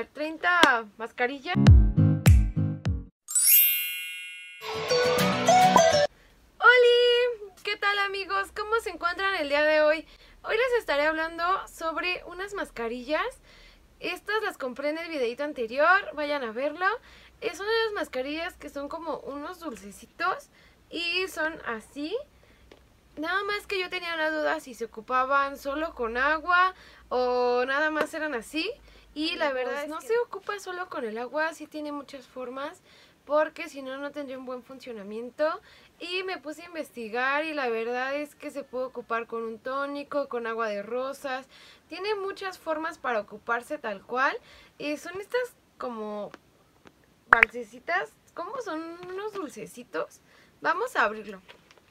30 mascarillas. ¡Holi! ¿Qué tal, amigos? ¿Cómo se encuentran el día de hoy? Hoy les estaré hablando sobre unas mascarillas. Estas las compré en el videito anterior, vayan a verlo. Son unas mascarillas que son como unos dulcecitos y son así. Nada más que yo tenía una duda si se ocupaban solo con agua o nada más eran así. Y la verdad no se ocupa solo con el agua, sí tiene muchas formas, porque si no, no tendría un buen funcionamiento. Y me puse a investigar y la verdad es que se puede ocupar con un tónico, con agua de rosas. Tiene muchas formas para ocuparse tal cual. Son estas como balsecitas, ¿cómo son? Unos dulcecitos. Vamos a abrirlo.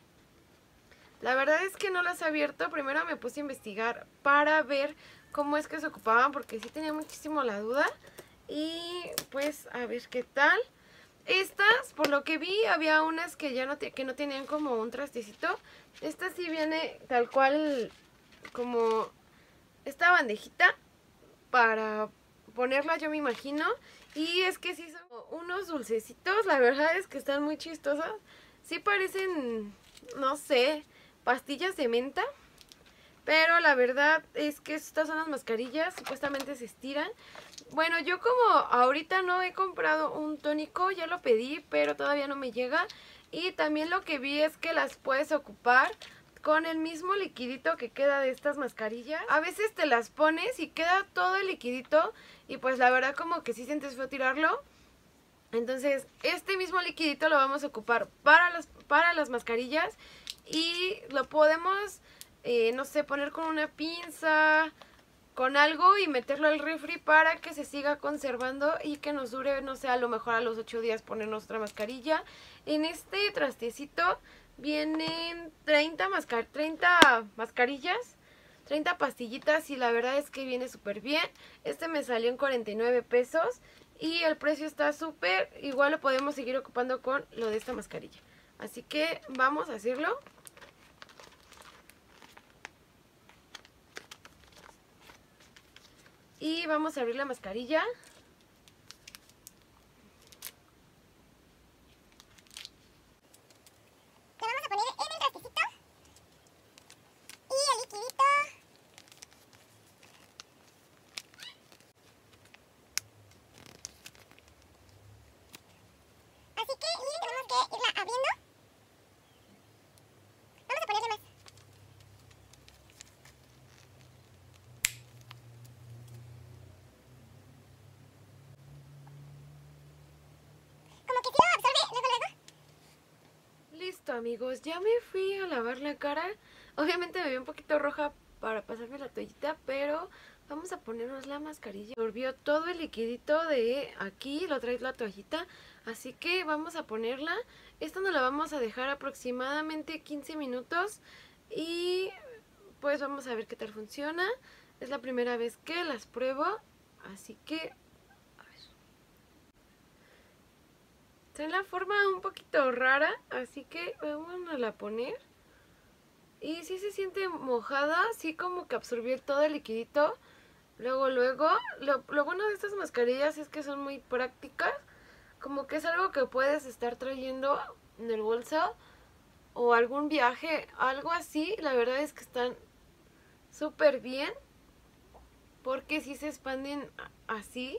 La verdad es que no las he abierto. Primero me puse a investigar para ver cómo es que se ocupaban, porque sí tenía muchísimo la duda. Y pues a ver qué tal. Estas, por lo que vi, había unas que ya no tenían como un trastecito. Esta sí viene tal cual como esta bandejita para ponerla, yo me imagino. Y es que sí son unos dulcecitos. La verdad es que están muy chistosas. Sí parecen, no sé, pastillas de menta, pero la verdad es que estas son las mascarillas, supuestamente se estiran. Bueno, yo como ahorita no he comprado un tónico, ya lo pedí, pero todavía no me llega. Y también lo que vi es que las puedes ocupar con el mismo liquidito que queda de estas mascarillas. A veces te las pones y queda todo el liquidito y pues la verdad como que sí sientes feo tirarlo. Entonces este mismo liquidito lo vamos a ocupar para las mascarillas y lo podemos, no sé, poner con una pinza, con algo y meterlo al refri para que se siga conservando y que nos dure, no sé, a lo mejor a los 8 días ponernos otra mascarilla. En este trastecito vienen 30 mascarillas, 30 pastillitas y la verdad es que viene súper bien. Este me salió en 49 pesos. Y el precio está súper, igual lo podemos seguir ocupando con lo de esta mascarilla. Así que vamos a hacerlo. Y vamos a abrir la mascarilla. Le vamos a poner en el trastecito y el liquidito. Así que miren, tenemos que irla abriendo. Vamos a ponerle más. Como que sí lo absorbe luego. Listo, amigos, ya me fui a lavar la cara. Obviamente me vi un poquito roja para pasarme la toallita, pero vamos a ponernos la mascarilla. Volvió todo el liquidito de aquí, lo trae la toallita, así que vamos a ponerla. Esta nos la vamos a dejar aproximadamente 15 minutos y pues vamos a ver qué tal funciona. Es la primera vez que las pruebo, así que tiene la forma un poquito rara, así que vamos a la poner. Y sí se siente mojada, sí como que absorbió todo el liquidito. Luego, lo bueno de estas mascarillas es que son muy prácticas. Como que es algo que puedes estar trayendo en el bolso o algún viaje, algo así. La verdad es que están súper bien porque sí se expanden así.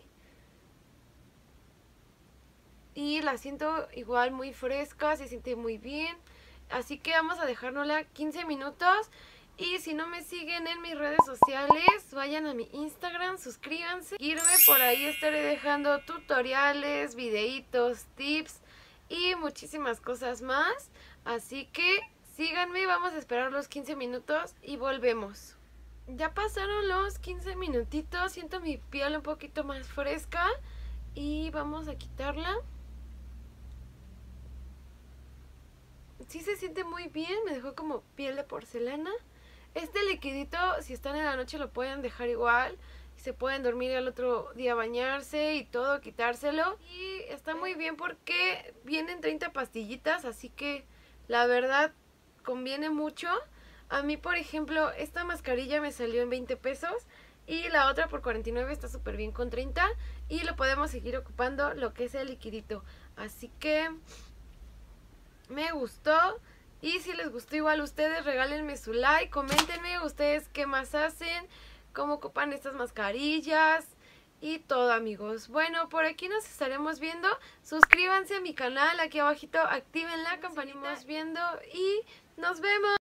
Y la siento igual muy fresca, se siente muy bien. Así que vamos a dejárnosla 15 minutos. Y si no me siguen en mis redes sociales, vayan a mi Instagram, suscríbanse. Seguirme, por ahí estaré dejando tutoriales, videitos, tips y muchísimas cosas más. Así que síganme, vamos a esperar los 15 minutos y volvemos. Ya pasaron los 15 minutitos, siento mi piel un poquito más fresca y vamos a quitarla. Sí se siente muy bien, me dejó como piel de porcelana. Este liquidito, si están en la noche lo pueden dejar igual. Se pueden dormir al otro día, bañarse y todo, quitárselo. Y está muy bien porque vienen 30 pastillitas, así que la verdad conviene mucho. A mí, por ejemplo, esta mascarilla me salió en 20 pesos y la otra por 49, está súper bien con 30. y lo podemos seguir ocupando lo que es el liquidito. Así que me gustó. Y si les gustó igual ustedes, regálenme su like, coméntenme ustedes qué más hacen, cómo ocupan estas mascarillas y todo, amigos. Bueno, por aquí nos estaremos viendo. Suscríbanse a mi canal, aquí abajito activen la campanita. Viendo y nos vemos.